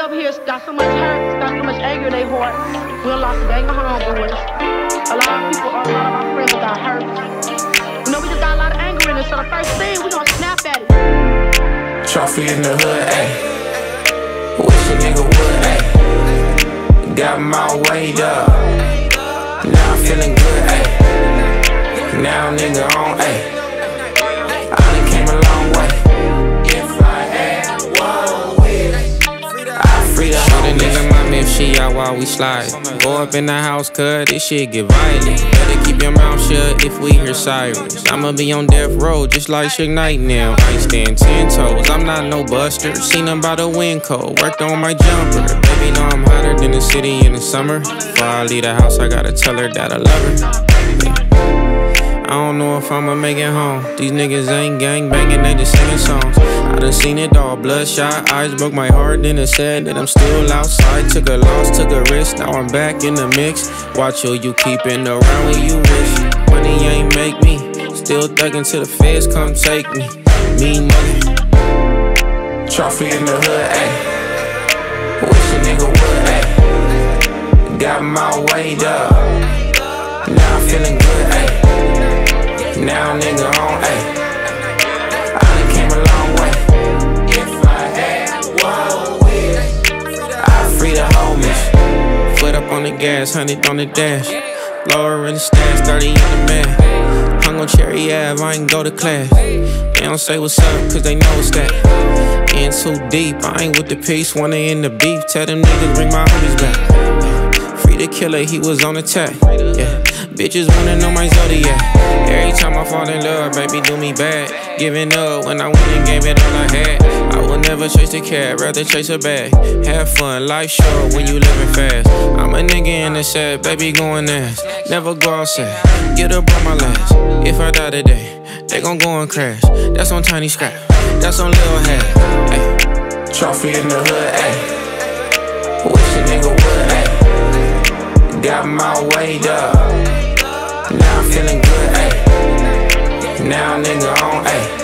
over here got so much hurt, got so much anger in their heart. We done lost a gang of homeboys. A lot of people, a lot of our friends got hurt. You know, we just got a lot of anger in us, so the first thing, we gonna snap at it. Trophy in the hood, ayy. Wish a nigga would, ayy. Got my weight up. Now I'm feeling good, ayy. Now nigga on, ayy. I done came a long way. If I had one wish, I'd free the whole bitch. Nigga, my if she out while we slide. Go up in the house, cuz this shit get violent. Better keep your mouth shut if we hear sirens. I'ma be on death row just like Suge Knight now. I ain't stand 10 toes, I'm not no buster. Seen him by the wind cold, worked on my jumper. Baby know I'm hotter than the city in the summer. Before I leave the house, I gotta tell her that I love her. I don't know if I'ma make it home. These niggas ain't gang banging, they just singing songs. I done seen it all, bloodshot eyes broke my heart. Then it said that I'm still outside. Took a loss, took a risk, now I'm back in the mix. Watch who you keepin' around when you wish. Money ain't make me, still thuggin' till the feds come take me. Mean money. Trophy in the hood, ayy. Wish a nigga would, ayy. Got my weight up. Now I'm feeling good, ayy. Now nigga on, ayy. I done came a long way. If I had one wish, I'd free the homies. Foot up on the gas, 100 on the dash. Lower in the stash, 30 in the man. Hung on Cherry Ave, I ain't go to class. They don't say what's up, cause they know it's that. In too deep, I ain't with the peace. Wanna end the beef, tell them niggas bring my homies back. Free the killer, he was on attack. Yeah, bitches wanna know my zodiac. Every time I fall in love, baby, do me bad. Giving up when I went and gave it all I had. I will never chase a cat, rather chase a bag. Have fun, life short when you living fast. I'm a nigga in the set, baby going ass. Never go outside, get up on my last. If I die today, they gon' go and crash. That's on Tiny Scrap, that's on Lil Hat. Ay. Trophy in the hood, ayy. Wish a nigga would, ayy. Got my weight up. Now I'm feeling good, ayy. Now nigga on, ayy.